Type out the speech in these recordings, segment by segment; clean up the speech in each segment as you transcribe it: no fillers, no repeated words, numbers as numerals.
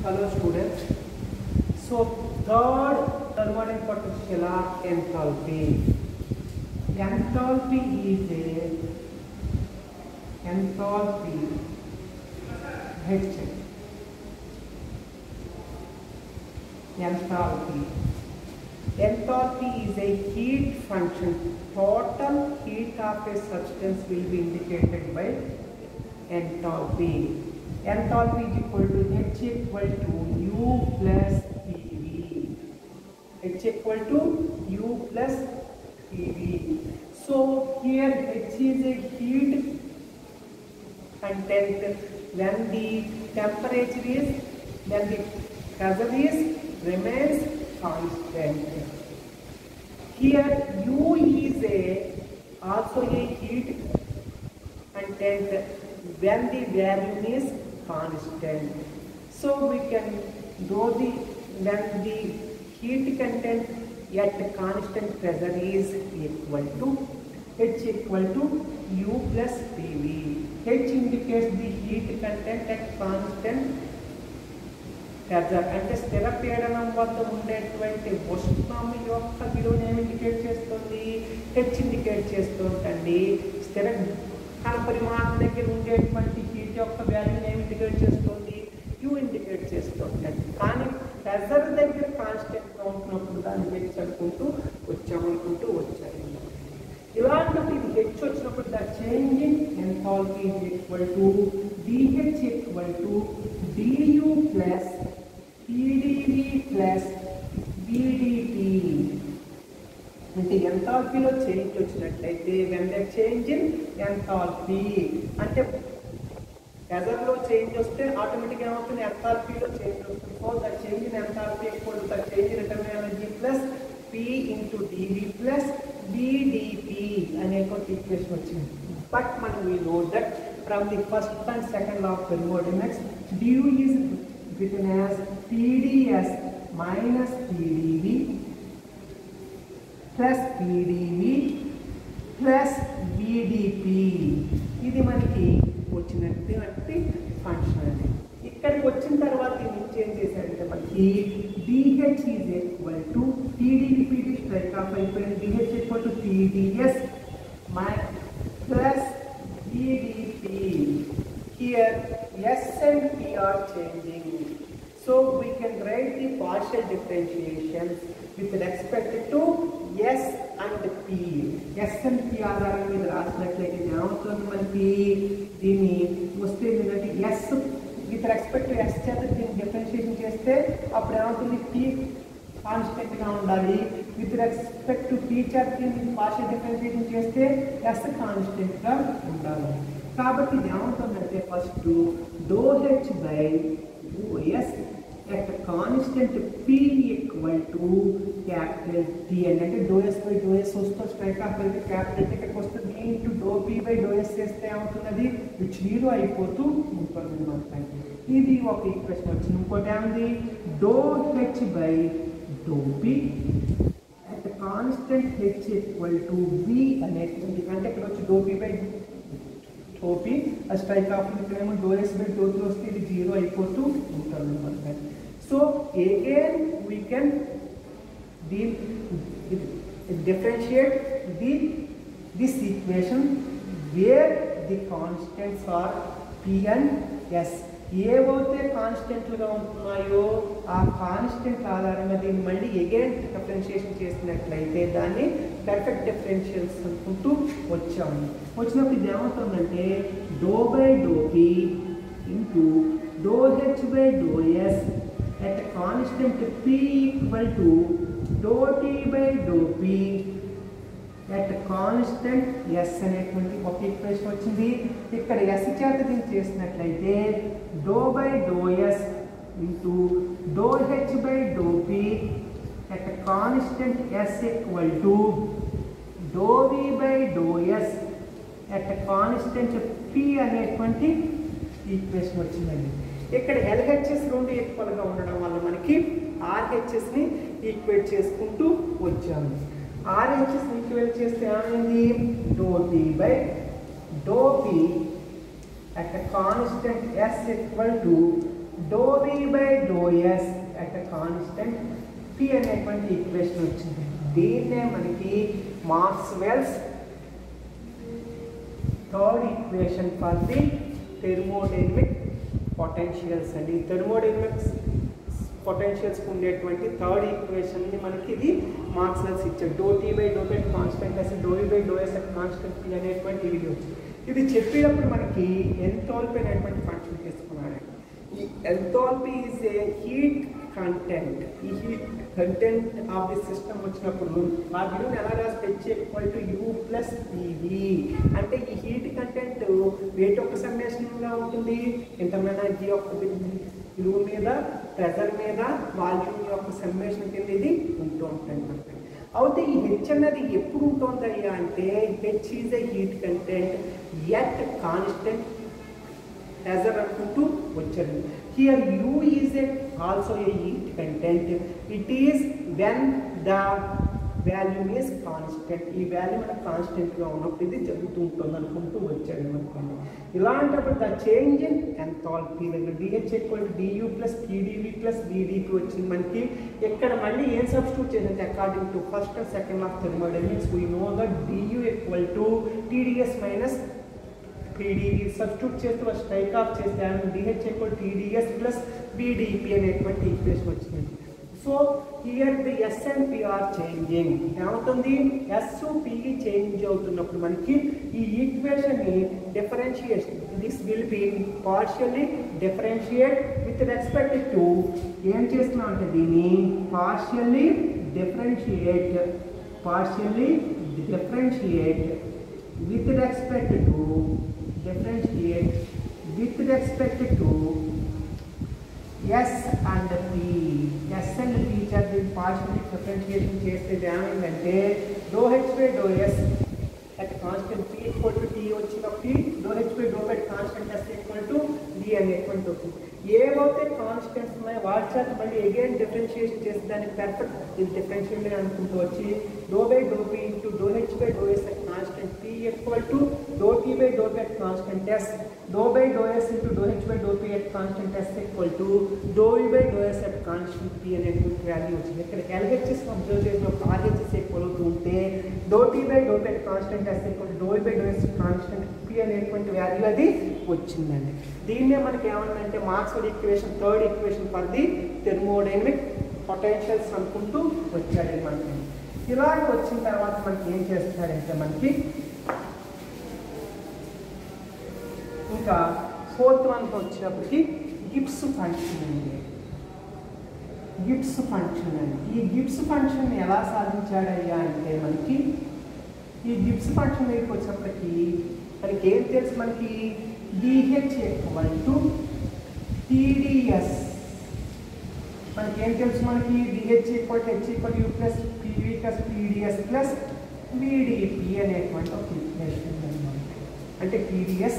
Hello students. So third thermodynamic potential enthalpy. Enthalpy is a enthalpy H. Enthalpy. Enthalpy is a heat function. Total heat of a substance will be indicated by enthalpy. Enthalpy is equal to H equal to U plus PV. H equal to U plus PV. So here H is a heat content when the temperature is, when the pressure is remains constant. Here U is also a heat content when the value is constant. So we can do the when the heat content at constant pressure is equal to H equal to U plus PV. H indicates the heat content at constant pressure. అంటే స్థిర పీడనం వద్ద ఉండేటువంటి ఉష్ణం యొక్క విలువను ఏమి indicate చేస్తుంది? H indicate చేస్తుందండి. స్థిర కణ పరిమాణం దగ్గర ఉండేటువంటి హీట్ యొక్క వాల్యూని ఏమి ఇండికేట్ చేస్తుంది? యూ ఇండికేట్ చేస్తుంది. కానీ ప్రెజర్ దగ్గర కాన్స్టెంట్గా ఉంటున్నప్పుడు దాన్ని హెచ్ అనుకుంటూ వచ్చారు. ఇలాంటి ఇది హెచ్ వచ్చినప్పుడు the change in enthalpy is equal to dH equal to dU plus PdV plus బిడిటి. అంటే ఎంథాల్పీలో చేంజ్ వచ్చినట్లయితే when the change in enthalpy అంటే ప్రెజర్లో చేంజ్ వస్తే ఆటోమేటిక్గా ఏమవుతుంది? ఎంథాల్పీలో చేంజ్ వస్తుంది. So the change in enthalpy equal to the change in internal energy plus P into dV plus dDP అనే ఒక ఈక్వేషన్ వచ్చింది. బట్ మనం we know that from the first and second law of thermodynamics du is written as TdS minus TdV plus PdV plus VdP. ఇది మనకి వచ్చినటువంటి function అండి. ఇక్కడికి వచ్చిన తర్వాత దీన్ని చేంజ్ చేశారంటే మనకి DH is equal to TdP strike off అయిపోయింది. DH equal to TdS plus VdP. Here S and P are changing. So we can write the partial differentiations with respect to S and P. S and P ఆధారం మీద రాసినట్లయితే ఏమవుతుంది? మనకి దీన్ని వస్తే ఏంటంటే S with respect to S చేత దీన్ని differentiation చేస్తే అప్పుడు ఏమవుతుంది? పీ కాన్స్టెంట్గా ఉండాలి. విత్ రెస్పెక్ట్ టు పీ చేత దీన్ని పార్షియల్ డిఫరెన్షియేషన్ చేస్తే ఎస్ కాన్స్టెంట్గా ఉండాలి. కాబట్టి ఇది ఏమవుతుందంటే first dou H by OS at constant P equal to capital T అని. అంటే dou S by dou S వస్తుంది. స్ట్రైక్ ఆఫ్ అయితే క్యాపిటల్ ఇక్కడికి వస్తుంది. Into dou P by dou S చేస్తే ఏమవుతున్నది? జీరో అయిపోతూ ఉంటుంది మనకి. ఇది ఒక ఈక్వేషన్ వచ్చింది. ఇంకోటి ఏముంది? Dou H by dou P at constant H equal to V అనేటువంటి. అంటే ఇక్కడ వచ్చి dou P by dou P అది స్ట్రైక్ ఆఫ్ ఇక్కడేమో dou S by dou P వస్తే ఇది జీరో అయిపోతూ ఉంటుంది మనకి. So again we can differentiate this equation where the constants are P and S. ఏవైతే కాన్స్టెంట్లుగా ఉంటున్నాయో ఆ కాన్స్టెంట్ ఆధారంగా దీన్ని మళ్ళీ అగైన్ డిఫరెన్షియేషన్ చేసినట్లయితే దాన్ని పర్ఫెక్ట్ డిఫరెన్షియల్స్ అనుకుంటూ వచ్చినప్పుడు ఇది ఏమవుతుందంటే dou by dou P into dou H by dou S at constant P equal to dou T by dou P at constant S అనేటువంటి ఒక ఈక్వేషన్ వచ్చింది. ఇక్కడ S చేత దీన్ని చేసినట్లయితే dou by dou S into dou H by dou P at constant S equal to dou V by dou S at constant P అనేటువంటి equation వచ్చిందండి. ఇక్కడ LHS రెండు ఈక్వల్గా ఉండడం వల్ల మనకి RHSని ఈక్వేట్ చేసుకుంటూ వచ్చాము. RHS ఈక్వేట్ చేస్తే ఏమైంది? Dou T by dou P at a constant S equal to dou v by dou s at a constant p అనేటువంటి ఈక్వేషన్ వచ్చింది. దీన్నే మనకి Maxwell's third equation for the thermodynamic potentials అండి. Thermodynamics potentials ఉండేటువంటి third equation ని మనకి ఇది Maxwell's ఇచ్చాడు. Dou T by dou by constant S dou by dou S at constant P అనేటువంటి ఇది వచ్చింది. ఇది చెప్పేటప్పుడు మనకి ఎంథాల్పీ అనేటువంటి ఫంక్షన్ తీసుకున్నాడు. ఈ enthalpy is a heat content. ఈ heat content of the system వచ్చినప్పుడు ఆ విలువను ఎలా రాస్తే h equal to u plus pv. అంటే ఈ హీట్ కంటెంట్ వేటి యొక్క సమ్మేషన్గా ఉంటుంది, ఇంటర్నల్ ఎనర్జీ యొక్క విలువ మీద, ప్రెజర్ మీద, వాల్యూమ్ యొక్క సమ్మేషన్ కింద ఇది ఉంటూ ఉంటుంది. అయితే ఈ హెచ్ అన్నది ఎప్పుడు ఉంటుందయ్యా అంటే H is a heat content at constant pressure అనుకుంటూ వచ్చారు. Here u is also a heat content. It is when the volume is constant. ఈ వాల్యూమ్ మనకు కాన్స్టెంట్గా ఉన్నప్పుడు ఇది జరుగుతూ ఉంటుంది అనుకుంటూ వచ్చాడు అనుకోండి. ఇలాంటప్పుడు ద చేంజ్ ఇన్ ఎంథాల్పీ దగ్గర dH equal to dU plus PdV plus VdP వచ్చింది మనకి. ఇక్కడ మళ్ళీ ఏం సబ్స్టిట్యూట్ చేసింది according to first and second of thermodynamics we know that dU equal to TdS minus PdV. Substitute చేస్తే స్ట్రైక్ ఆఫ్ చేస్తే dH equal TdS plus VdP అనేటువంటి equation వచ్చింది. So here the S and P are changing. ఏమవుతుంది, S P change అవుతున్నప్పుడు మనకి ఈ equation ని differentiation this will be partially differentiate with respect to ఏం చేస్తున్నాం అంటే దీన్ని partially differentiate with respect to S and P. S and P చదివి పార్షియల్ డిఫరెన్షియేషన్ చేస్తే ఏమైందంటే dou H by dou S at constant P equal to T వచ్చినప్పుడు dou H by dou by constant S equal to D అనేటువంటి అవుతుంది. ఏవైతే constants ఉన్నాయో వాటి చేత మళ్ళీ అగైన్ డిఫరెన్షియేషన్ చేసి దాన్ని పర్ఫెక్ట్ ఇది డిఫరెన్షియేషన్ అనుకుంటూ వచ్చి dou by dou P into dou H by dou S at constant P equal to dou T by dou P at constant S dou by dou S into dou H by dou P at constant S equal to dou V by dou S at constant P అనేటువంటి value వచ్చింది. ఇక్కడ LHS observe చేసినప్పుడు RHS equal అవుతూ ఉంటే dou T by dou P at constant S equal to dou V by dou S constant P అనేటువంటి value అది వచ్చిందండి. దీన్నే మనకి ఏమన్నంటే Maxwell equation third equation for the thermodynamic potentials అనుకుంటూ వచ్చాడు మనకి. ఇలాగ వచ్చిన తర్వాత మనకి ఏం చేస్తాడంటే మనకి ఇంకా ఫోర్త్ వన్కి వచ్చినప్పటికి గిబ్స్ ఫంక్షన్ అండి. ఈ గిబ్స్ ఫంక్షన్ ఎలా సాధించాడయ్యా అంటే మనకి ఈ గిబ్స్ ఫంక్షన్ దగ్గరికి వచ్చినప్పటికీ మనకి ఏం తెలుసు, మనకి డిహెచ్ ఈక్వల్ టు టీడీఎస్. మనకి ఏం తెలుసు, మనకి dH equal to H equal U plus PV plus PdS plus VdP అనేటువంటి ఒక ఈక్వేషన్ అనమాట. అంటే TdS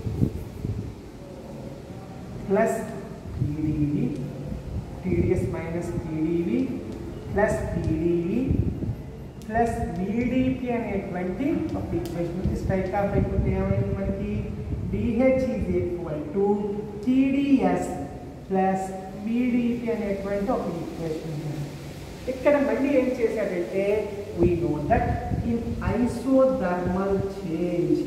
plus PdV, TdS minus PdV plus PdV plus VdP అనేటువంటి ఒక ఈక్వేషన్ స్ట్రైక్ ఆఫ్ అయిపోతే ఏమైంది మనకి dH is equal to TdS plus VdP అనేటువంటి ఒక ఈక్వేషన్. ఇక్కడ మళ్ళీ ఏం చేశాడంటే we know that in isothermal change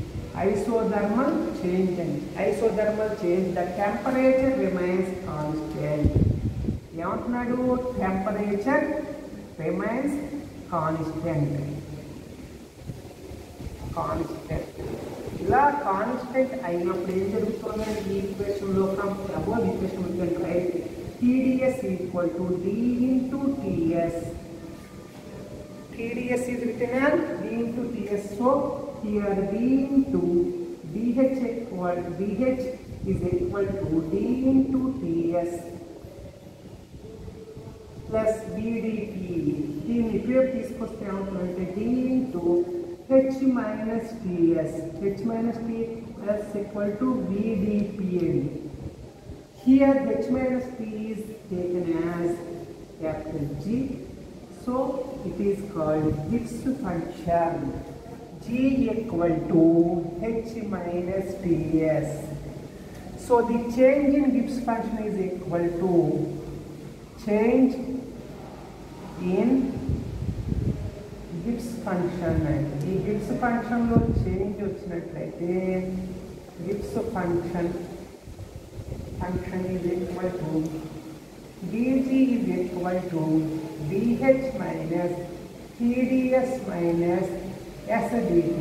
the temperature remains constant. ఏమంటున్నాడు, టెంపరేచర్ రిమైన్స్ కాన్స్టెంట్. ఇలా కాన్స్టెంట్ అయినప్పుడు ఏం జరుగుతుందంటే ఈ ఈక్వేషన్లో ఫ్రమ్ అబోవ్ ఈక్వేషన్ ఉంటుంది right. TDS equal to D into TS. TDS is written as D into TS. So here D into DH is equal to D into TS plus VDP. దీన్ని ఇటువైపు తీసుకొస్తే ఏమవుతుందంటే D into H minus TS. H minus TS equal to VDP. Here H minus T is taken as capital G. So it is called Gibbs function. G equal to H minus TS. So the change in Gibbs function is equal to change in Gibbs function. ఈ Gibbs function లో change వచ్చినట్లయితే Gibbs function is equal to dg is equal to dh minus tds minus sdt.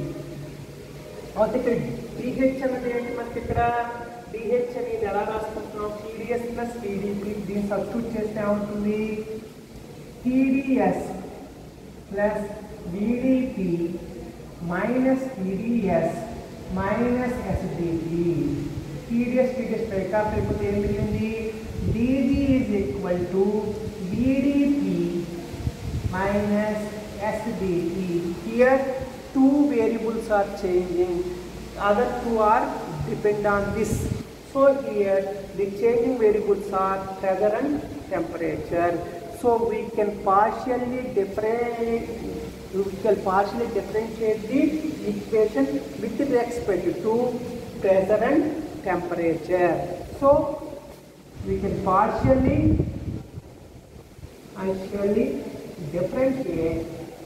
అయితే ఇక్కడ dh అనేది ఏంటి? మనకి ఇక్కడ dh అనేది ఎలా రాసుకుంటున్నాం? tds plus tdp. దీన్ని సబ్స్టిట్యూట్ చేస్తే ఏమవుతుంది? tds plus vdp minus tds minus sdt. tds break up అయిపోతే ఏం మిగిలింది? dg is equal to vdp minus sdt. Here two variables are changing, other two are depend on this. So here the changing variables are pressure and temperature. So we can partially differentiate the equation with respect to pressure and temperature. So we can partially differentiate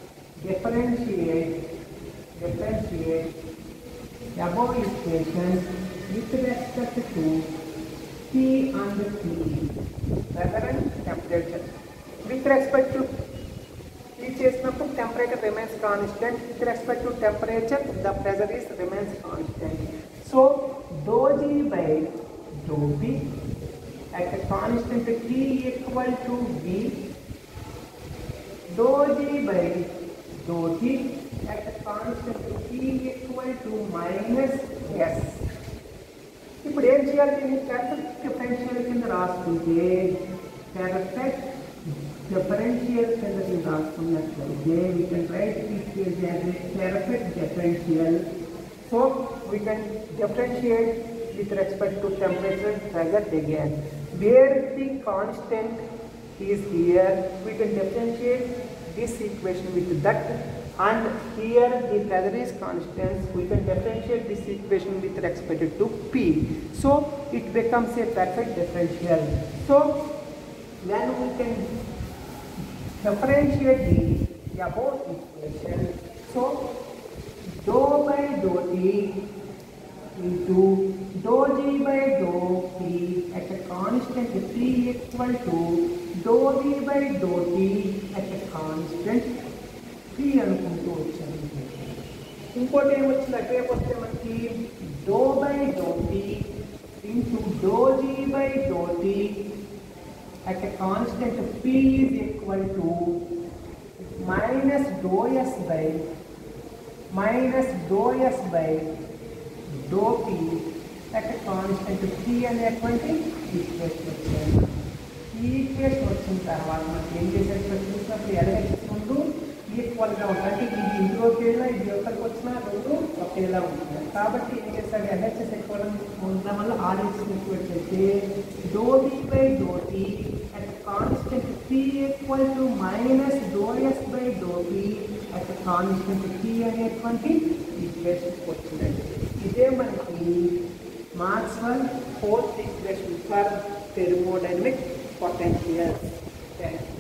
above equation with respect to P and T, pressure and temperature. With respect to P చేసినప్పుడు temperature remains constant. With respect to temperature, the pressure remains constant. So dou G by dou P at a constant T equal to V, dou G by dou T at a constant T equal to minus S. ఇప్పుడు ఏం చేయాలి? దీన్ని perfect differential కింద రాసుకుంటే perfect differential కింద రాసుకున్నట్లయితే we can write this as a perfect differential. So we can differentiate with respect to temperature, pressure again. Where the constant is here, we can differentiate this equation with that, and here the pressure is constant, we can differentiate this equation with respect to P. So it becomes a perfect differential. So when we can differentiate the above equation, so dou by dou T into dou G by dou P at a constant T equal to dou V by dou T at a constant P అనుకుంటూ వచ్చాము. ఇంకోటి ఏమొచ్చింది? అటువైపు వస్తే మనకి dou by dou T into dou G by dou T at a constant P is equal to minus dou S by dou P at a constant P అనేటువంటి equation వచ్చాయి. ఈ ఈక్వేషన్ వచ్చిన తర్వాత మనకి ఏం చేసేది? చూసినప్పుడు ఎలక్ట్రిక్ ముందు ఈక్వల్గా ఉంటుంది. అంటే ఇది ఇందులోకి వెళ్ళినా ఇది ఎక్కడికి వచ్చినా రెండు ఒకేలా ఉంటుంది. కాబట్టి ఏం చేస్తాడు? ఎల్హెచ్ఎస్ ఎక్కువ ఉండడం వల్ల ఆర్హెచ్ఎస్ ఈక్వేట్ చేస్తే dou V by dou T at a constant P equal to minus dou S by dou P at a constant P అనేటువంటి ఈక్వేషన్ వచ్చిందండి. ఇదే మనకి Maxwell fourth equation for thermodynamic potential.